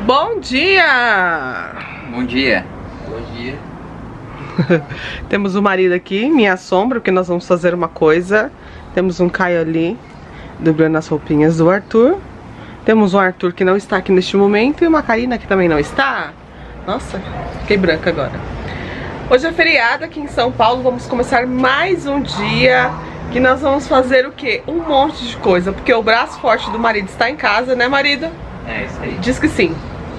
Bom dia! Bom dia. Bom dia. Temos o marido aqui, minha sombra, porque nós vamos fazer uma coisa. Temos um Caio ali, dobrando as roupinhas do Arthur. Temos o Arthur que não está aqui neste momento e uma Karina que também não está. Nossa, fiquei branca agora. Hoje é feriado aqui em São Paulo, vamos começar mais um dia que nós vamos fazer o quê? Um monte de coisa, porque o braço forte do marido está em casa, né, marido? É isso aí. Diz que sim.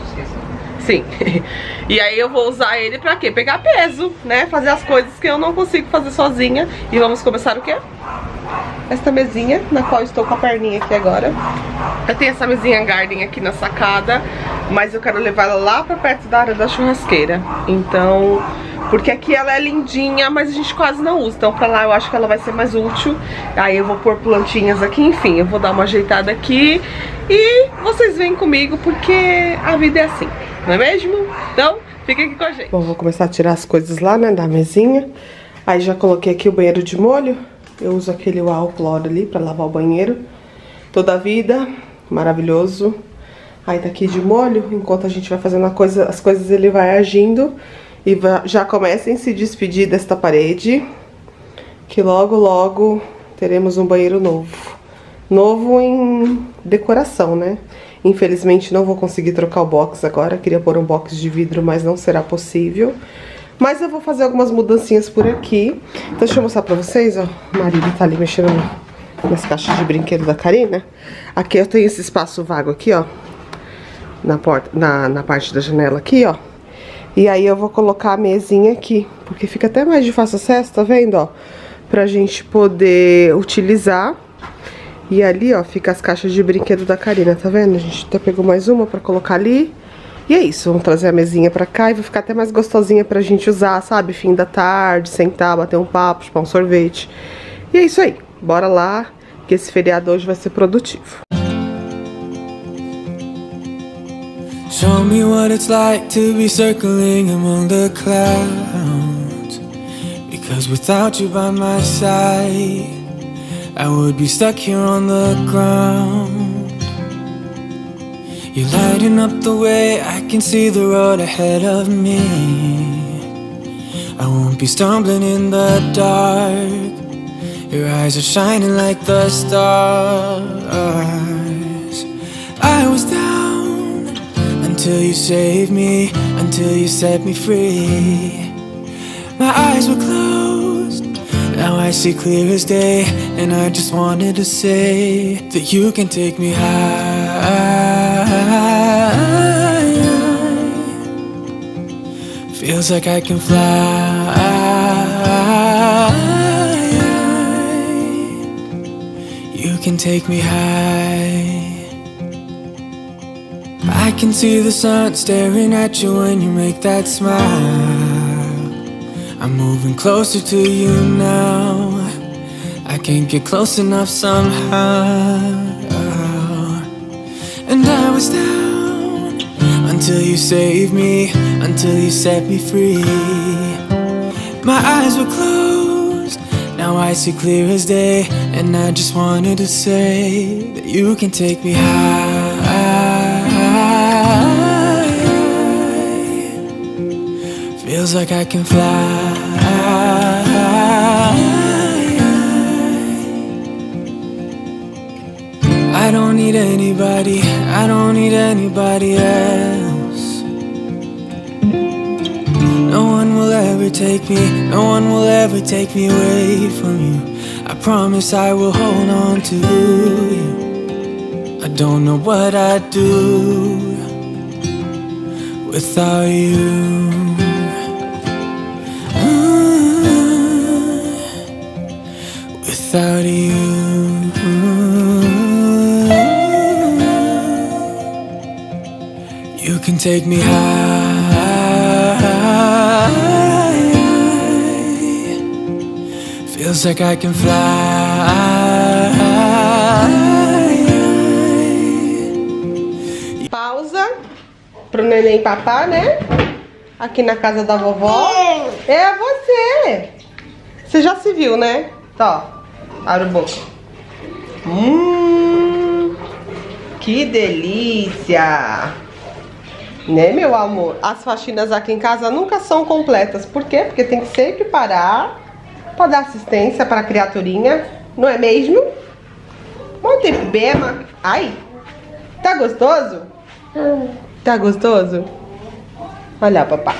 Sim. E aí eu vou usar ele pra quê? Pegar peso, né? Fazer as coisas que eu não consigo fazer sozinha. E vamos começar o quê? Esta mesinha, na qual eu estou com a perninha aqui agora. Eu tenho essa mesinha garden aqui na sacada, mas eu quero levar ela lá pra perto da área da churrasqueira. Então, porque aqui ela é lindinha, mas a gente quase não usa. Então pra lá eu acho que ela vai ser mais útil. Aí eu vou pôr plantinhas aqui, enfim, eu vou dar uma ajeitada aqui. E vocês vêm comigo porque a vida é assim, não é mesmo? Então, fiquem aqui com a gente. Bom, vou começar a tirar as coisas lá, né, da mesinha. Aí já coloquei aqui o banheiro de molho. Eu uso aquele álcool ali pra lavar o banheiro. Toda a vida, maravilhoso. Aí tá aqui de molho, enquanto a gente vai fazendo as coisas ele vai agindo. E já comecem a se despedir desta parede, que logo, logo teremos um banheiro novo. Novo em decoração, né? Infelizmente não vou conseguir trocar o box agora. Queria pôr um box de vidro, mas não será possível. Mas eu vou fazer algumas mudancinhas por aqui. Então deixa eu mostrar pra vocês, ó. O marido tá ali mexendo nas caixas de brinquedo da Karina. Aqui eu tenho esse espaço vago aqui, ó. Na porta, na parte da janela aqui, ó. E aí eu vou colocar a mesinha aqui, porque fica até mais de fácil acesso, tá vendo, ó? Pra gente poder utilizar. E ali, ó, fica as caixas de brinquedo da Karina, tá vendo? A gente até pegou mais uma pra colocar ali. E é isso, vamos trazer a mesinha pra cá e vai ficar até mais gostosinha pra gente usar, sabe? Fim da tarde, sentar, bater um papo, chupar um sorvete. E é isso aí, bora lá, que esse feriado hoje vai ser produtivo. Show me what it's like to be circling among the clouds. Because without you by my side, I would be stuck here on the ground. You're lighting up the way, I can see the road ahead of me. I won't be stumbling in the dark. Your eyes are shining like the stars. I was down until you saved me, until you set me free. My eyes were closed, now I see clear as day. And I just wanted to say that you can take me high. Feels like I can fly. You can take me high. I can see the sun staring at you when you make that smile. I'm moving closer to you now. I can't get close enough somehow. And I was down until you saved me, until you set me free. My eyes were closed, now I see clear as day. And I just wanted to say that you can take me high. Feels like I can fly. I don't need anybody, I don't need anybody else. No one will ever take me, no one will ever take me away from you. I promise I will hold on to you. I don't know what I'd do without you. Without you. You can take me high. Feels like I can fly. Pausa pro neném papar, né? Aqui na casa da vovó. É você. Você já se viu, né? Tá, ó. Abre a boca. Que delícia! Né, meu amor? As faxinas aqui em casa nunca são completas. Por quê? Porque tem que sempre parar pra dar assistência pra criaturinha. Não é mesmo? Bom tempo, Bema. Ai, tá gostoso? Tá gostoso? Olha, papai.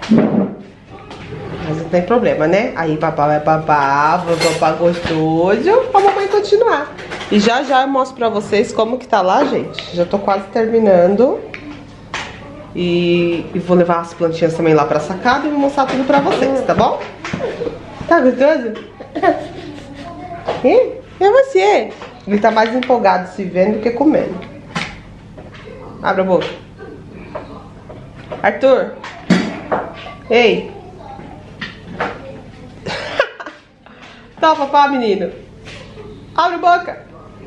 Mas não tem problema, né? Aí papai vai papar, vou papar gostoso, pra mamãe continuar. E já já eu mostro pra vocês como que tá lá, gente. Já tô quase terminando. E vou levar as plantinhas também lá pra sacada e vou mostrar tudo pra vocês, tá bom? Tá gostoso? E você? Ele tá mais empolgado se vendo do que comendo. Abre a boca. Arthur. Ei. Tá, papai, menino. Abre a boca.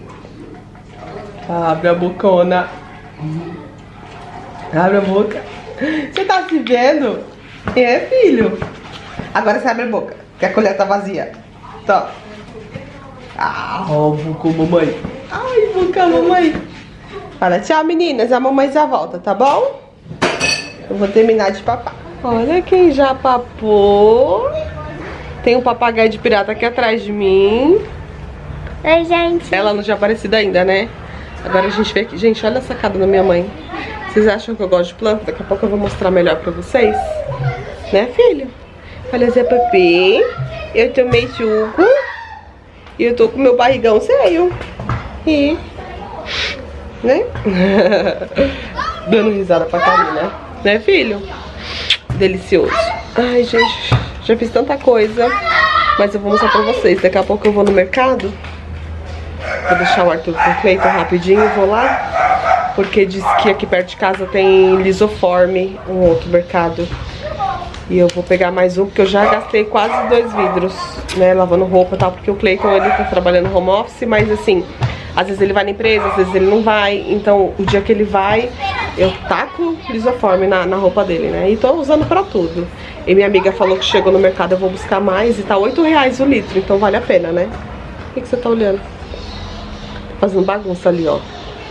Abre a bocona. Abre a boca. Você tá se vendo? É, filho. Agora você abre a boca, que a colher tá vazia. Tá. Ah, boca, mamãe. Ai, boca, mamãe. Fala tchau, meninas. A mamãe já volta, tá bom? Eu vou terminar de papar. Olha quem já papou. Tem um papagaio de pirata aqui atrás de mim. Oi, gente. Ela não tinha aparecido ainda, né? Agora a gente vê aqui. Gente, olha a sacada da minha mãe. Vocês acham que eu gosto de planta? Daqui a pouco eu vou mostrar melhor pra vocês. Né, filho? Olha, Zé Pepe. Eu tomei suco. E eu tô com meu barrigão cheio. E... né? Dando risada pra Karina. Né, filho? Delicioso. Ai, gente, já fiz tanta coisa. Mas eu vou mostrar pra vocês. Daqui a pouco eu vou no mercado. Vou deixar o Arthur com o Cleiton rapidinho. Vou lá. Porque diz que aqui perto de casa tem Lisoforme, um outro mercado. E eu vou pegar mais um, porque eu já gastei quase 2 vidros, né, lavando roupa e tal. Porque o Cleiton, ele tá trabalhando home office, mas assim, às vezes ele vai na empresa, às vezes ele não vai. Então, o dia que ele vai, eu taco Lisoforme na roupa dele, né. E tô usando pra tudo. E minha amiga falou que chegou no mercado, eu vou buscar mais. E tá R$8 o litro, então vale a pena, né. O que você tá olhando? Tá fazendo bagunça ali, ó.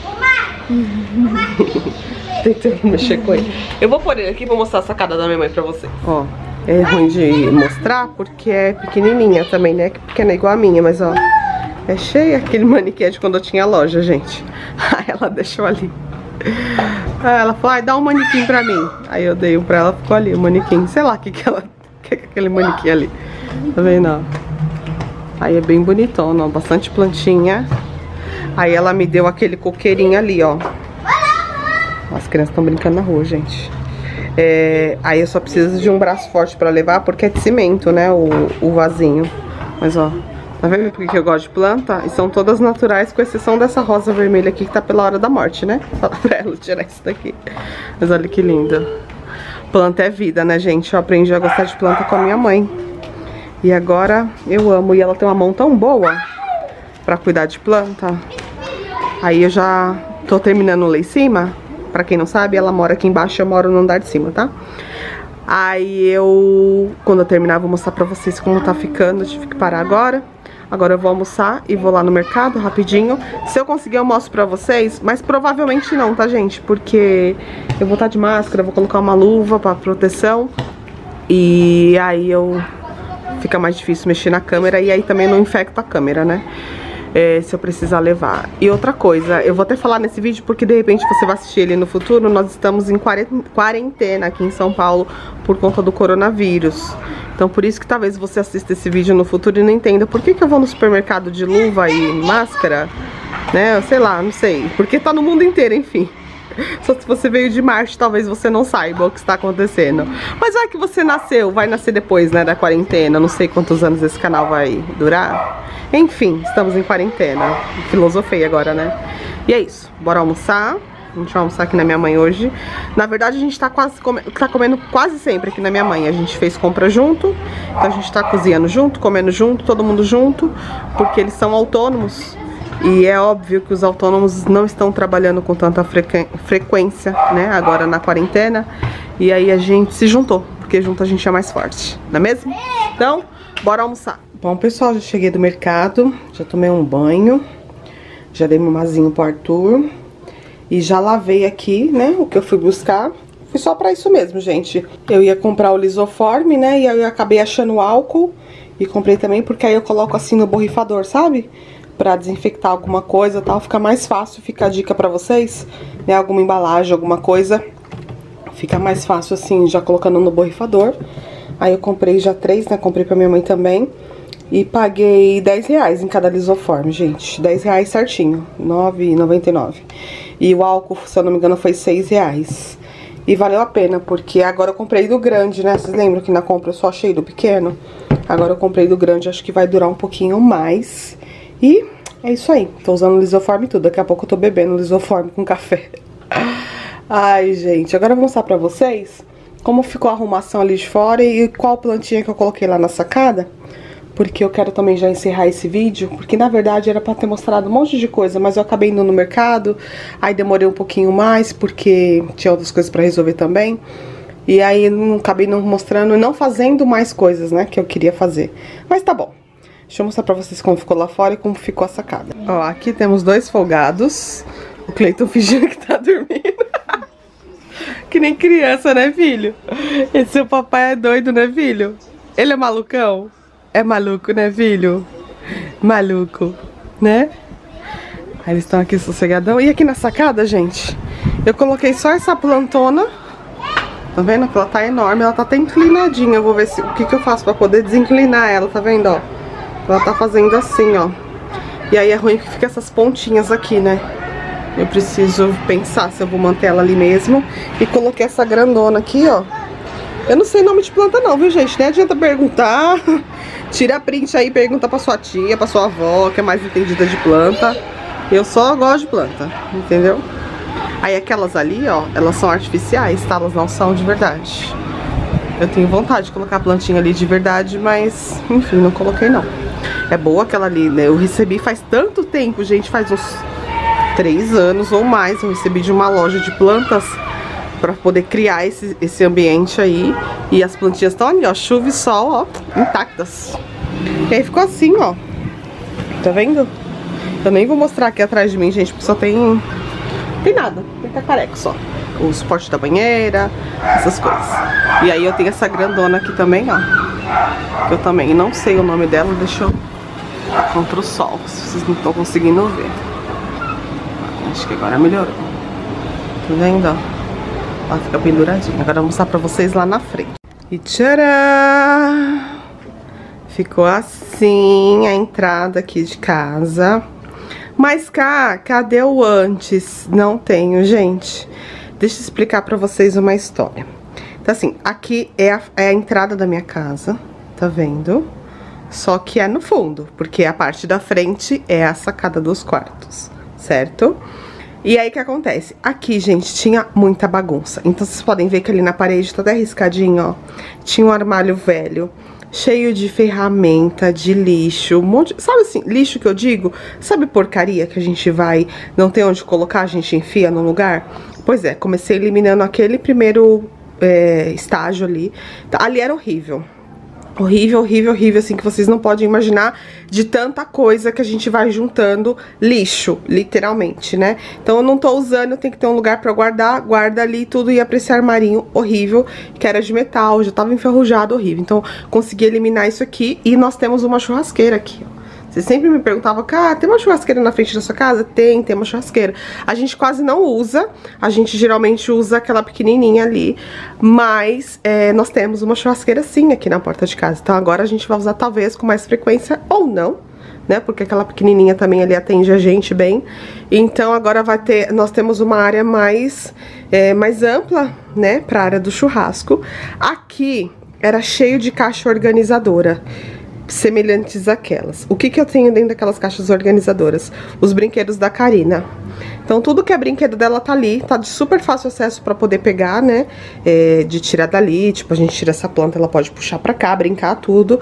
Tentando mexer com ele. Eu vou pôr ele aqui pra mostrar a sacada da minha mãe pra vocês. Ó, é ruim de mostrar porque é pequenininha também, né? Pequena igual a minha, mas ó, é cheia. Aquele manequim de quando eu tinha loja, gente. Aí ela deixou ali. Aí ela falou, ai, dá um manequim pra mim. Aí eu dei um pra ela, ficou ali o manequim. Sei lá o que ela quer com aquele manequim ali. Tá vendo, ó? Aí é bem bonitão, ó, bastante plantinha. Aí ela me deu aquele coqueirinho ali, ó. As crianças estão brincando na rua, gente. Aí eu só preciso de um braço forte pra levar, porque é de cimento, né, o vasinho. Mas, ó, tá vendo por que eu gosto de planta? E são todas naturais, com exceção dessa rosa vermelha aqui, que tá pela hora da morte, né? Fala pra ela tirar isso daqui. Mas olha que linda. Planta é vida, né, gente? Eu aprendi a gostar de planta com a minha mãe. E agora eu amo. E ela tem uma mão tão boa pra cuidar de planta. Aí eu já tô terminando lá em cima. Pra quem não sabe, ela mora aqui embaixo, eu moro no andar de cima, tá? Aí quando eu terminar, vou mostrar pra vocês como tá ficando. Eu tive que parar agora. Agora eu vou almoçar e vou lá no mercado rapidinho. Se eu conseguir, eu mostro pra vocês. Mas provavelmente não, tá, gente? Porque eu vou estar de máscara, vou colocar uma luva pra proteção. E aí fica mais difícil mexer na câmera. E aí também não infecto a câmera, né? Se eu precisar levar. E outra coisa, eu vou até falar nesse vídeo porque de repente você vai assistir ele no futuro. Nós estamos em quarentena aqui em São Paulo por conta do coronavírus. Então por isso que talvez você assista esse vídeo no futuro e não entenda por que eu vou no supermercado de luva e máscara, né? Sei lá, não sei. Porque tá no mundo inteiro, enfim. Só se você veio de Marte, talvez você não saiba o que está acontecendo. Mas vai que você nasceu, vai nascer depois, né, da quarentena. Não sei quantos anos esse canal vai durar. Enfim, estamos em quarentena. Filosofei agora, né? E é isso, bora almoçar. A gente vai almoçar aqui na minha mãe hoje. Na verdade, a gente tá comendo quase sempre aqui na minha mãe. A gente fez compra junto. Então a gente tá cozinhando junto, comendo junto, todo mundo junto. Porque eles são autônomos. E é óbvio que os autônomos não estão trabalhando com tanta frequência, né, agora na quarentena. E aí a gente se juntou, porque junto a gente é mais forte, não é mesmo? Então, bora almoçar. Bom, pessoal, já cheguei do mercado, já tomei um banho, já dei mamazinho pro Arthur. E já lavei aqui, né, o que eu fui buscar. Fui só pra isso mesmo, gente. Eu ia comprar o lisoforme, né? E aí eu acabei achando álcool. E comprei também porque aí eu coloco assim no borrifador, sabe? Pra desinfectar alguma coisa e tal. Fica mais fácil, fica a dica pra vocês. Né? Alguma embalagem, alguma coisa. Fica mais fácil assim, já colocando no borrifador. Aí eu comprei já 3, né? Comprei pra minha mãe também. E paguei R$10 em cada lisoforme, gente. R$10 certinho. R$9,99. E o álcool, se eu não me engano, foi R$6. E valeu a pena, porque agora eu comprei do grande, né? Vocês lembram que na compra eu só achei do pequeno? Agora eu comprei do grande, acho que vai durar um pouquinho mais. E é isso aí. Tô usando lisoforme e tudo. Daqui a pouco eu tô bebendo lisoforme com café. Ai, gente. Agora eu vou mostrar pra vocês como ficou a arrumação ali de fora e qual plantinha que eu coloquei lá na sacada. Porque eu quero também já encerrar esse vídeo, porque na verdade era pra ter mostrado um monte de coisa, mas eu acabei indo no mercado, aí demorei um pouquinho mais, porque tinha outras coisas pra resolver também. E aí não acabei não mostrando e não fazendo mais coisas, né, que eu queria fazer. Mas tá bom. Deixa eu mostrar pra vocês como ficou lá fora e como ficou a sacada. Ó, aqui temos 2 folgados. O Cleiton fingindo que tá dormindo. Que nem criança, né, filho? Esse seu papai é doido, né, filho? Ele é malucão? É maluco, né, filho? Maluco, né? Aí eles estão aqui sossegadão. E aqui na sacada, gente, eu coloquei só essa plantona. Tá vendo? Ela tá enorme, ela tá até inclinadinha. Eu vou ver o que eu faço pra poder desinclinar ela, tá vendo, ó? Ela tá fazendo assim, ó. E aí é ruim que fica essas pontinhas aqui, né? Eu preciso pensar se eu vou manter ela ali mesmo. E coloquei essa grandona aqui, ó. Eu não sei nome de planta não, viu, gente? Nem adianta perguntar. Tira print aí, pergunta pra sua tia, pra sua avó, que é mais entendida de planta. Eu só gosto de planta, entendeu? Aí aquelas ali, ó, elas são artificiais, tá? Elas não são de verdade. Eu tenho vontade de colocar a plantinha ali de verdade, mas, enfim, não coloquei não. É boa aquela ali, né? Eu recebi faz tanto tempo, gente, faz uns 3 anos ou mais. Eu recebi de uma loja de plantas pra poder criar esse ambiente aí. E as plantinhas estão ali, ó, chuva e sol, ó, intactas. E aí ficou assim, ó. Tá vendo? Eu nem vou mostrar aqui atrás de mim, gente, porque só tem nada, tem cacareco só. O suporte da banheira, essas coisas. E aí eu tenho essa grandona aqui também, ó. Que eu também não sei o nome dela, deixa eu... Contra o sol, se vocês não estão conseguindo ver. Acho que agora melhorou. Tá vendo, ó? Ela fica penduradinha. Agora eu vou mostrar pra vocês lá na frente. E tcharam! Ficou assim a entrada aqui de casa. Mas cá, cadê o antes? Não tenho, gente. Deixa eu explicar pra vocês uma história. Então assim, aqui é a entrada da minha casa, tá vendo? Só que é no fundo, porque a parte da frente é a sacada dos quartos, certo? E aí o que acontece? Aqui, gente, tinha muita bagunça. Então vocês podem ver que ali na parede tá até riscadinho, ó. Tinha um armário velho, cheio de ferramenta, de lixo, um monte... Sabe assim, lixo que eu digo? Sabe porcaria que a gente vai, não tem onde colocar, a gente enfia no lugar? Pois é, comecei eliminando aquele primeiro estágio ali. Ali era horrível. Horrível, horrível, horrível, assim, que vocês não podem imaginar de tanta coisa que a gente vai juntando lixo, literalmente, né? Então eu não tô usando, eu tenho que ter um lugar pra guardar, guarda ali tudo, ia pra esse armarinho horrível, que era de metal, já tava enferrujado, horrível. Então consegui eliminar isso aqui e nós temos uma churrasqueira aqui, ó. Você sempre me perguntava, cara, tem uma churrasqueira na frente da sua casa? Tem uma churrasqueira. A gente quase não usa, a gente geralmente usa aquela pequenininha ali, mas nós temos uma churrasqueira sim aqui na porta de casa. Então agora a gente vai usar talvez com mais frequência ou não, né? Porque aquela pequenininha também ali atende a gente bem. Então agora nós temos uma área mais ampla, né, pra área do churrasco. Aqui era cheio de caixa organizadora, semelhantes àquelas. O que eu tenho dentro daquelas caixas organizadoras? Os brinquedos da Karina. Então tudo que é brinquedo dela tá ali, tá de super fácil acesso pra poder pegar, né? De tirar dali, tipo, a gente tira essa planta, ela pode puxar pra cá, brincar, tudo.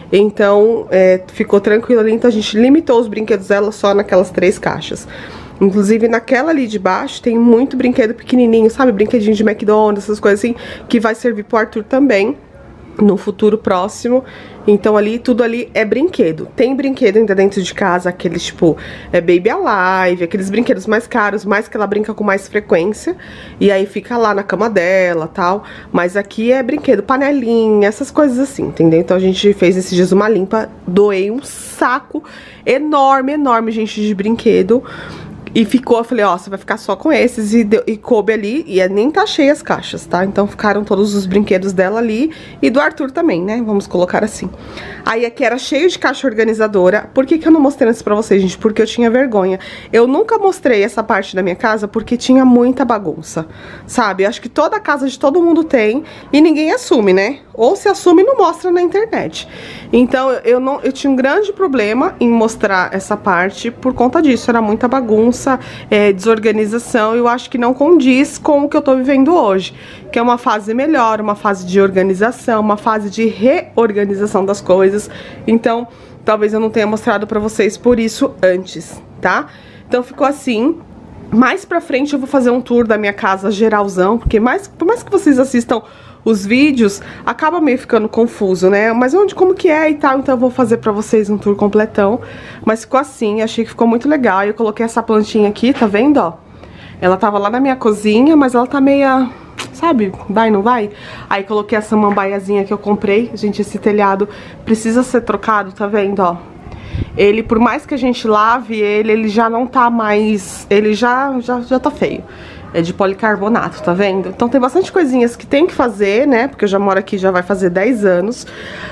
Então, ficou tranquilo ali, então a gente limitou os brinquedos dela só naquelas 3 caixas. Inclusive, naquela ali de baixo tem muito brinquedo pequenininho, sabe? Brinquedinho de McDonald's, essas coisas assim, que vai servir pro Arthur também. no futuro próximo. Então ali, tudo ali é brinquedo. Tem brinquedo ainda dentro de casa, aqueles tipo Baby Alive, aqueles brinquedos mais caros, mais que ela brinca com mais frequência. E aí fica lá na cama dela, tal. Mas aqui é brinquedo, panelinha, essas coisas assim, entendeu? Então a gente fez esses dias uma limpa, doei um saco enorme, enorme, gente, de brinquedo. E ficou, eu falei, ó, você vai ficar só com esses, e coube ali, e nem tá cheia as caixas, tá? Então ficaram todos os brinquedos dela ali, e do Arthur também, né? Vamos colocar assim. Aí aqui era cheio de caixa organizadora. Por que eu não mostrei isso pra vocês, gente? Porque eu tinha vergonha. Eu nunca mostrei essa parte da minha casa porque tinha muita bagunça, sabe? Eu acho que toda casa de todo mundo tem, e ninguém assume, né? Ou se assume e não mostra na internet. Então eu tinha um grande problema em mostrar essa parte por conta disso. Era muita bagunça, desorganização, e eu acho que não condiz com o que eu tô vivendo hoje, que é uma fase melhor, uma fase de organização, uma fase de reorganização das coisas. Então talvez eu não tenha mostrado pra vocês por isso antes, tá? Então ficou assim. Mais pra frente eu vou fazer um tour da minha casa geralzão, porque por mais que vocês assistam os vídeos, acaba meio ficando confuso, né? Mas como que é e tal, então eu vou fazer pra vocês um tour completão. Mas ficou assim, achei que ficou muito legal. Eu coloquei essa plantinha aqui, tá vendo, ó? Ela tava lá na minha cozinha, mas ela tá meia, sabe, vai, não vai? Aí coloquei essa samambaiazinha que eu comprei. Gente, esse telhado precisa ser trocado, tá vendo, ó? Ele, por mais que a gente lave ele já não tá mais, ele já tá feio. É de policarbonato, tá vendo? Então tem bastante coisinhas que tem que fazer, né? Porque eu já moro aqui, já vai fazer 10 anos.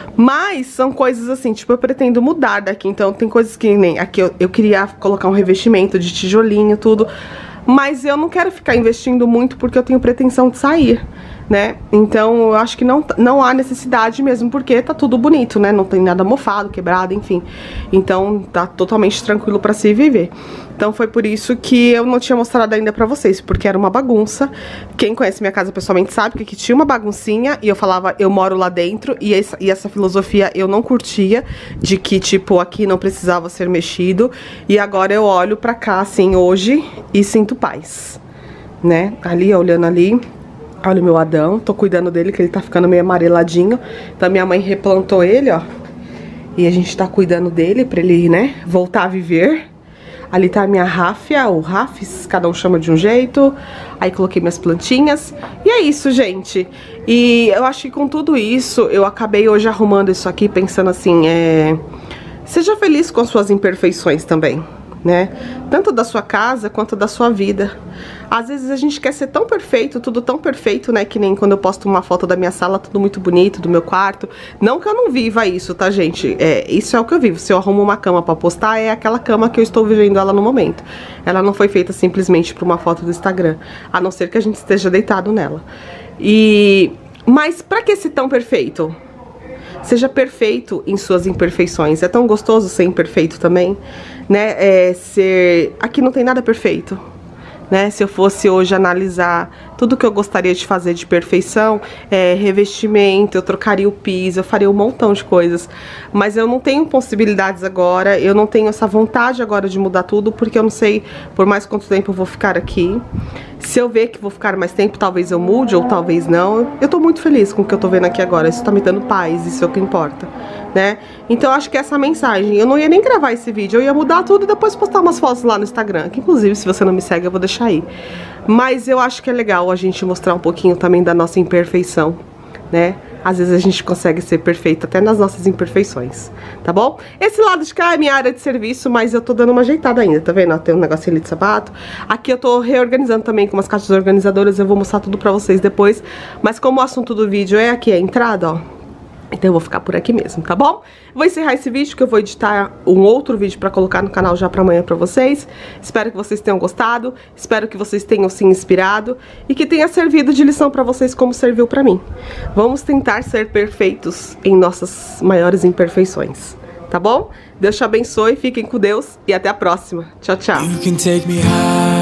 Mas são coisas assim, tipo, eu pretendo mudar daqui. Então tem coisas que nem... Aqui eu queria colocar um revestimento de tijolinho, tudo. Mas eu não quero ficar investindo muito porque eu tenho pretensão de sair, né? Então eu acho que não há necessidade mesmo, porque tá tudo bonito, né? Não tem nada mofado, quebrado, enfim. Então tá totalmente tranquilo pra se viver. Então foi por isso que eu não tinha mostrado ainda pra vocês, porque era uma bagunça. Quem conhece minha casa pessoalmente sabe que aqui tinha uma baguncinha, e eu falava, eu moro lá dentro, e essa filosofia eu não curtia, de que tipo, aqui não precisava ser mexido. E agora eu olho pra cá assim hoje e sinto paz, né? Ali, olhando ali, olha o meu Adão, tô cuidando dele, que ele tá ficando meio amareladinho. Então minha mãe replantou ele, ó, e a gente tá cuidando dele pra ele, né, voltar a viver. Ali tá a minha ráfia, ou rafis, cada um chama de um jeito. Aí coloquei minhas plantinhas. E é isso, gente. E eu acho que com tudo isso, eu acabei hoje arrumando isso aqui, pensando assim, seja feliz com as suas imperfeições também, né? Tanto da sua casa quanto da sua vida. Às vezes a gente quer ser tão perfeito, tudo tão perfeito, né? Que nem quando eu posto uma foto da minha sala, tudo muito bonito, do meu quarto. Não que eu não viva isso, tá, gente? Isso é o que eu vivo. Se eu arrumo uma cama pra postar, é aquela cama que eu estou vivendo ela no momento. Ela não foi feita simplesmente pra uma foto do Instagram, a não ser que a gente esteja deitado nela. Mas pra que ser tão perfeito? Seja perfeito em suas imperfeições. É tão gostoso ser imperfeito também, né? Aqui não tem nada perfeito, né? Se eu fosse hoje analisar tudo que eu gostaria de fazer de perfeição, revestimento, eu trocaria o piso, eu faria um montão de coisas. Mas eu não tenho possibilidades agora, eu não tenho essa vontade agora de mudar tudo, porque eu não sei por mais quanto tempo eu vou ficar aqui. Se eu ver que vou ficar mais tempo, talvez eu mude ou talvez não. Eu tô muito feliz com o que eu tô vendo aqui agora, isso tá me dando paz, isso é o que importa, né? Então eu acho que essa é a mensagem. Eu não ia nem gravar esse vídeo, eu ia mudar tudo e depois postar umas fotos lá no Instagram, que inclusive se você não me segue eu vou deixar aí. Mas eu acho que é legal a gente mostrar um pouquinho também da nossa imperfeição, né? Às vezes a gente consegue ser perfeito até nas nossas imperfeições, tá bom? Esse lado de cá é minha área de serviço, mas eu tô dando uma ajeitada ainda, tá vendo? Ó, tem um negocinho ali de sapato. Aqui eu tô reorganizando também com umas caixas organizadoras, eu vou mostrar tudo pra vocês depois. Mas como o assunto do vídeo é aqui a entrada, ó, então eu vou ficar por aqui mesmo, tá bom? Vou encerrar esse vídeo, que eu vou editar um outro vídeo pra colocar no canal já pra amanhã pra vocês. Espero que vocês tenham gostado, espero que vocês tenham se inspirado e que tenha servido de lição pra vocês como serviu pra mim. Vamos tentar ser perfeitos em nossas maiores imperfeições, tá bom? Deus te abençoe, fiquem com Deus e até a próxima. Tchau, tchau.